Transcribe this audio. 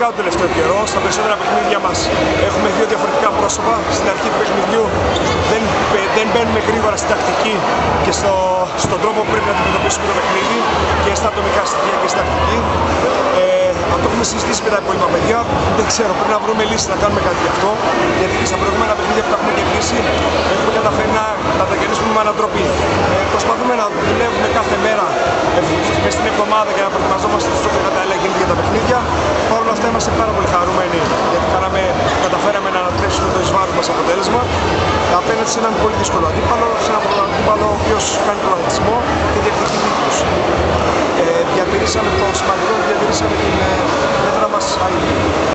ειδικά τον τελευταίο καιρό. Στα περισσότερα παιχνίδια μας έχουμε δύο διαφορετικά πρόσωπα. Στην αρχή του παιχνιδιού δεν μπαίνουμε γρήγορα στην τακτική και στον τρόπο που πρέπει να αντιμετωπίσουμε το παιχνίδι και στα ατομικά στοιχεία και στην τακτική. Αν το έχουμε συζητήσει με τα υπόλοιπα παιδιά, δεν ξέρω, πρέπει να βρούμε λύση να κάνουμε κάτι γι' αυτό. Γιατί και στα προηγούμενα παιχνίδια που τα έχουμε κερδίσει, έχουμε καταφέρει να τα κερδίσουμε με ανατροπή. Προσπαθούμε να δουλεύουμε κάθε μέρα μες στην εβδομάδα και να προετοιμαζόμαστε όσο πιο κατάλληλα γίνεται για τα παιχνίδια. Παρ' όλα αυτά είμαστε πάρα πολύ χαρούμενοι γιατί καταφέραμε να ανατρέψουμε το εις βάρος μας αποτέλεσμα απέναντι σε έναν πολύ δύσκολο αντίπαλο, σε έναν αντίπαλο ο οποίος κάνει τον αθλητισμό και διεκδικεί τίτλους. Διατηρήσαμε το σημαντικό, διατηρήσαμε την έδρα μας.